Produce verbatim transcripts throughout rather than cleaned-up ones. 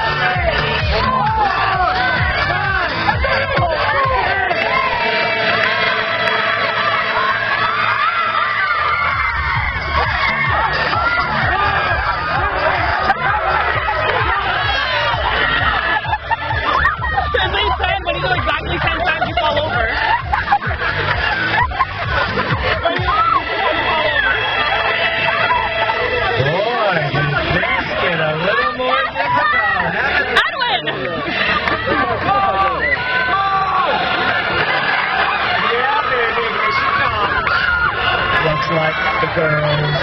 Like the girls.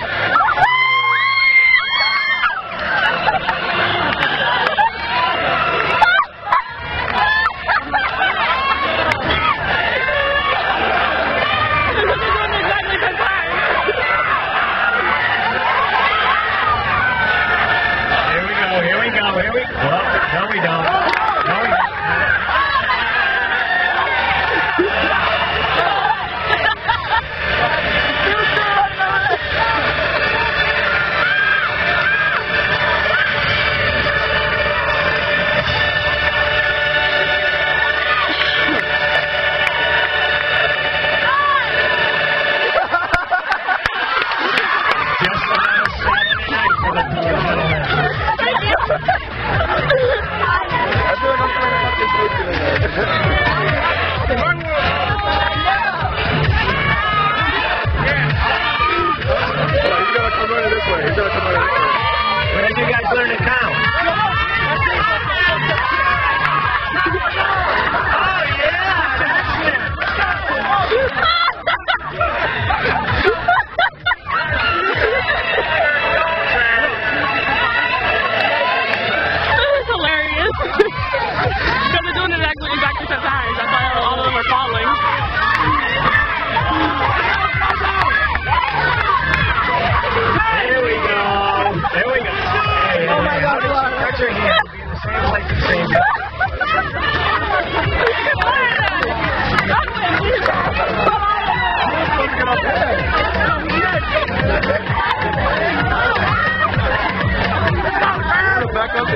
Here we go, here we go, here we go. Well, no we don't. No we don't. When did you guys learn to count? Oh, yeah! That's it! This is hilarious. Because they're doing it exactly, exactly the times. That's why all of them are following. There we go. There we go. Hey, oh my God! Start your hand. Be in the same place at the same time. Back up.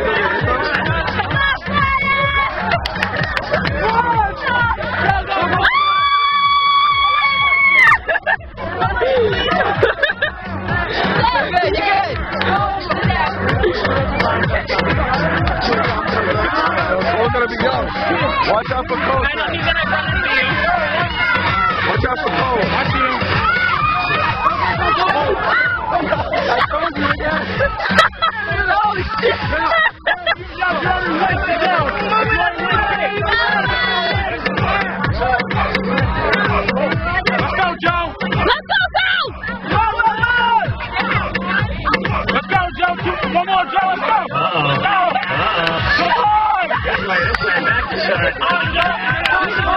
Watch out for Cole. I know he's gonna run into you. Watch out for Cole. Watch you. I told you again. Holy shit. Let's go, Joe. Let's go, Joe. Let's go, Joe. One more, Joe. Let's go. Uh-oh. Uh-oh. Come on. This way, this way. Back to start.